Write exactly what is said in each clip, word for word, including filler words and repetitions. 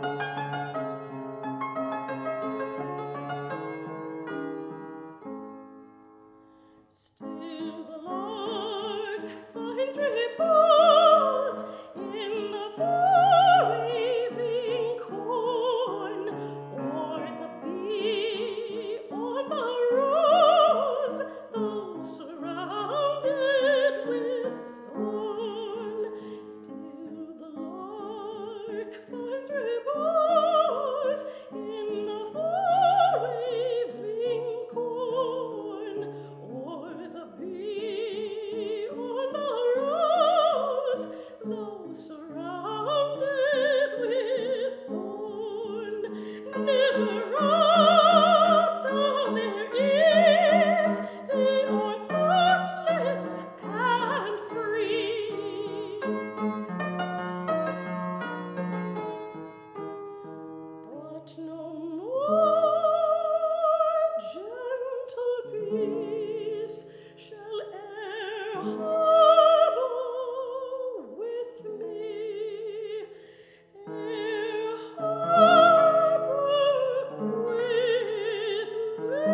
Still the lark finds repose in the far-waving corn, or the bee on the rose, though surrounded with thorn. Still the lark finds repose in the far-waving corn, or the bee on the rose, though surrounded with thorn. Never robbed of their ears, they are thoughtless and free. But no more gentle peace shall e'er harbor with me, e'er harbor with me.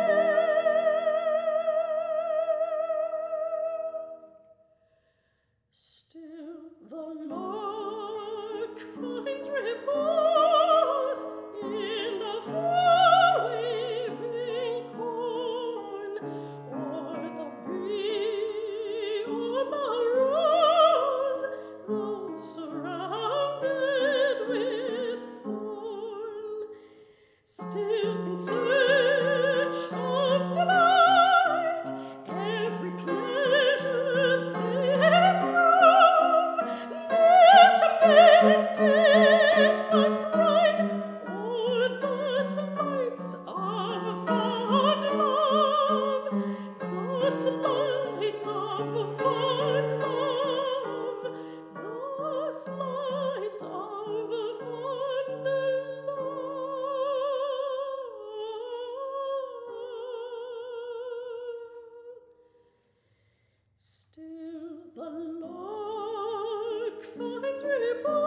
Still the lark finds repose in the far-waving corn, or the bee on the rose, though surrounded with thorn. Still in search of delight, every pleasure they prove, ne'er tempted by pride or the slights of fond love, the slights of fond love, the slights of fond love. Still the lark finds repose